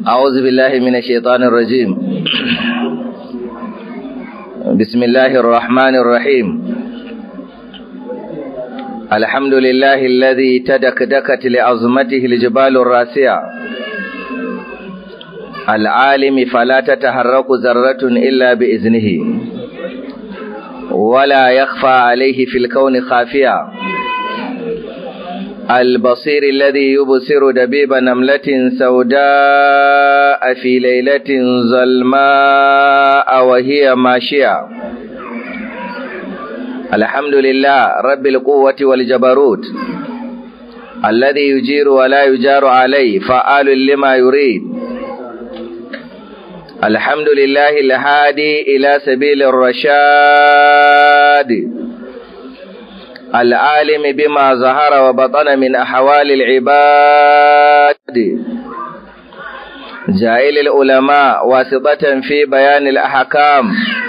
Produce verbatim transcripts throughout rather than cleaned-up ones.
أعوذ بالله من الشيطان الرجيم. بسم الله الرحمن الرحيم. الحمد لله الذي تدكدكت لعظمته الجبال الراسية، العالم فلا تتحرك ذرة إلا بإذنه، ولا يخفى عليه في الكون خافية، البصير الذي يبصر دبيب نملة سوداء في ليلة ظلماء وهي ماشية. الحمد لله رب القوة والجبروت، الذي يجير ولا يجار عليه، فعال لما يريد. الحمد لله الهادي إلى سبيل الرشاد، العالم بما ظهر وبطن من أحوال العباد، جائل العلماء واسطة في بيان الأحكام،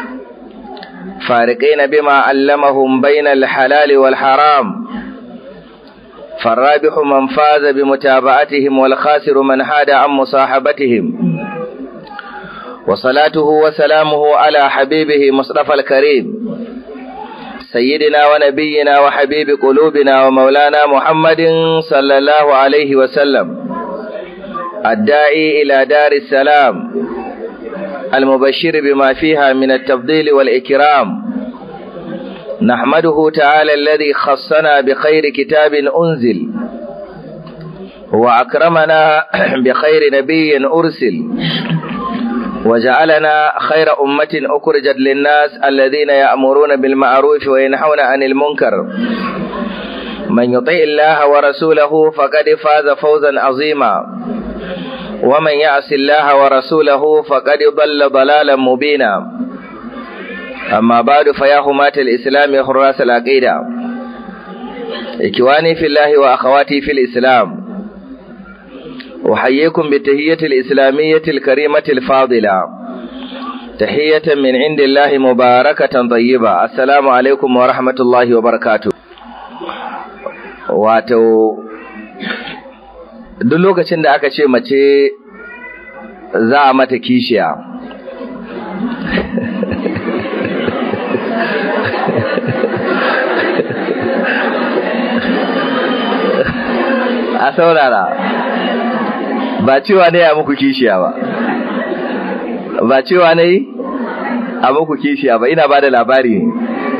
فارقين بما علمهم بين الحلال والحرام، فالرابح من فاز بمتابعتهم والخاسر من حاد عن مصاحبتهم. وصلاته وسلامه على حبيبه مصطفى الكريم سيدنا ونبينا وحبيب قلوبنا ومولانا محمد صلى الله عليه وسلم، الداعي إلى دار السلام، المبشر بما فيها من التفضيل والإكرام. نحمده تعالى الذي خصنا بخير كتاب أنزل، وأكرمنا بخير نبي أرسل، وجعلنا خير أمة أخرجت للناس الذين يأمرون بالمعروف وينهون عن المنكر. من يطع الله ورسوله فقد فاز فوزا عظيما، ومن يعص الله ورسوله فقد ضل ضلالا مبينا. أما بعد، فيا حماة الإسلام حراس العقيدة، إخواني في الله وأخواتي في الإسلام، أحييكم بالتحية الإسلامية الكريمة الفاضلة، تحية من عند الله مباركة طيبة. السلام عليكم ورحمة الله وبركاته. wato duk lokacin da aka ce mace za a mata kishiya a saurara, ba cewa ne a muku kishiya ba ba cewa ne a muku kishiya ba ina ba da labari ne.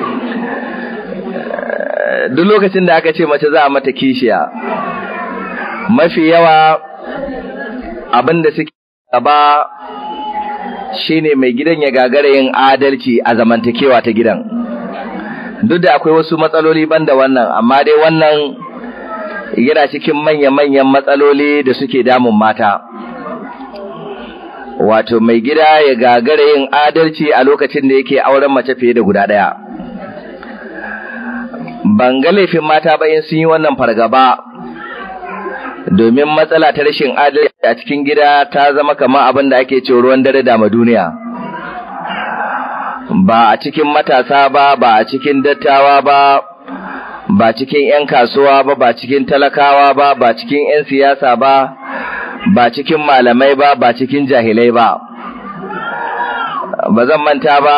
Duk lokacin da aka ce mace za a mata kishiya, mafi yawa abin da suke gaba shine mai gidan ya gagara yin adalci a zamantakewa ta gidan. Duk da akwai wasu matsaloli banda wannan, amma dai wannan yana cikin manya-manyan matsaloli da suke damun mata. Wato mai gida ya gagara yin adalci a lokacin da yake auren mace fiye da guda ɗaya. Ban ga laifin mata ba in sun yi wannan fargaba, domin matsala ta rashin adalci a cikin gida ta zama kamar abin da ake ce ruwan dare da duniya. Ba a cikin matasa ba, ba a cikin dattawa ba, ba cikin ‘yan kasuwa ba, ba cikin talakawa ba, ba cikin ‘yan siyasa ba, ba cikin malamai ba, ba cikin jahilai ba. Ba zan manta ba,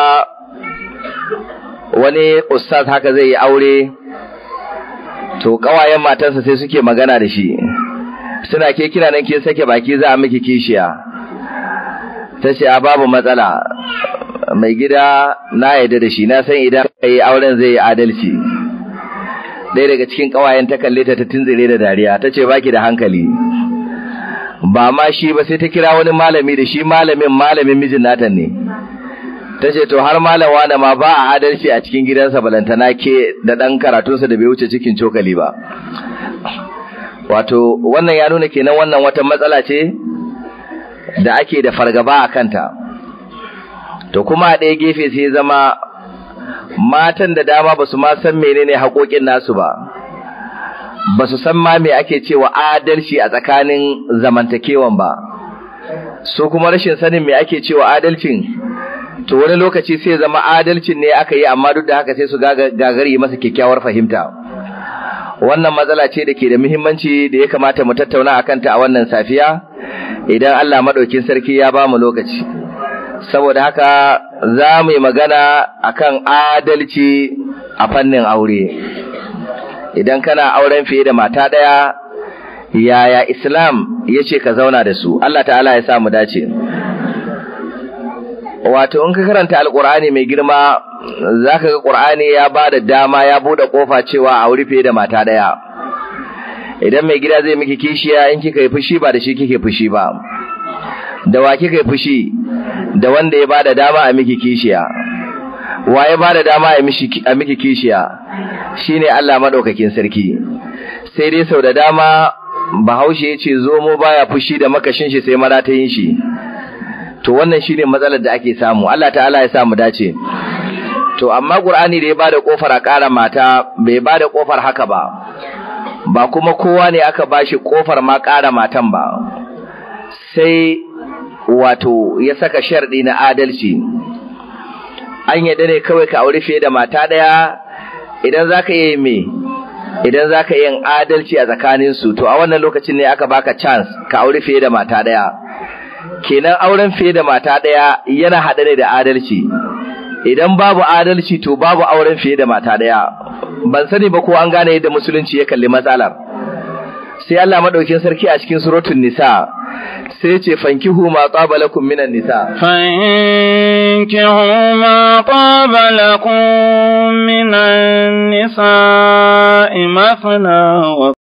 wani ustaz haka zai yi aure, to ƙawayen matarsa sai suke magana da shi, suna ke kira nan kin sake baki za a miki kishiya. Ta ce a babu matsala, mai gida na yarda da shi, na san idan ka yi auren zai yi adalci. Ɗaya daga cikin ƙawayen ta kalle ta ta tunzire da dariya, ta ce baki da hankali. Ba ma shi ba, sai ta kira wani malami da shi malamin malamin mijin nata ne. Ta ce to har malam wanda ma ba a adalci a cikin gidansa, balantana ke da ɗan karatunsa da bai wuce cikin cokali ba. Wato wannan ya nuna kenan wannan wata matsala ce da ake da fargaba a kanta. To kuma a ɗaya gefe sai zama matan da dama ba su ma san menene haƙoƙin nasu ba, ba su san ma me ake cewa adalci a tsakanin zamantakewan ba, so kuma rashin sanin me ake cewa adalcin, to wani lokaci sai zama adalcin ne aka yi amma duk da haka sai su gagari masa kyakkyawar fahimta. Wannan matsala ce da ke da muhimmanci da ya kamata mu tattauna a kanta a wannan safiya, idan Allah madaukin sarki ya ba mu lokaci. Saboda haka za mu yi magana akan adalci a fannin aure. Idan kana auren fiye da mata ɗaya, yaya Islam ya ce ka zauna da su? Allah ta'ala ya sa mu dace. Wato in ka karanta Alƙur'ani mai girma, za ka ga Ƙur'ani ya ba da dama, ya buɗe ƙofa cewa a aure fiye da mata ɗaya. Idan mai gida zai miki kishiya, in kika yi fushi ba da shi kike fushi ba. Da wa kika yi fushi? Da wanda ya ba da dama a miki kishiya. Wa ya ba da dama a miki kishiya? Shine Allah maɗaukakin sarki. Sai dai sau da dama Bahaushe ya ce zomo baya fushi da makashin shi sai maratayin shi. To wannan shine matsalar da ake samu. Allah ta'ala ya sa mu dace. To amma Qur'ani da ya bada kofar a ƙara mata bai bada kofar haka ba. Ba kuma kowa ne aka bashi kofar ma ƙara matan ba. Sai wato ya saka sharɗi na adalci. An yadda ne kawai ka aure fiye da mata ɗaya idan zaka yi me? Idan zaka yin adalci a tsakaninsu, to a wannan lokacin ne aka baka chance ka aure fiye da mata ɗaya. Kenan auren fiye da mata ɗaya yana haɗe ne da adalci. Idan babu adalci to babu auren fiye da mata ɗaya. Ban sani ba ko an gane yadda musulunci ya kalli matsalar. Sai Allah madaukin sarki a cikin suratul nisa sai ya ce fankihu ma taba lakum minan nisa. Fankihu ma taba lakum minan nisa mathna wa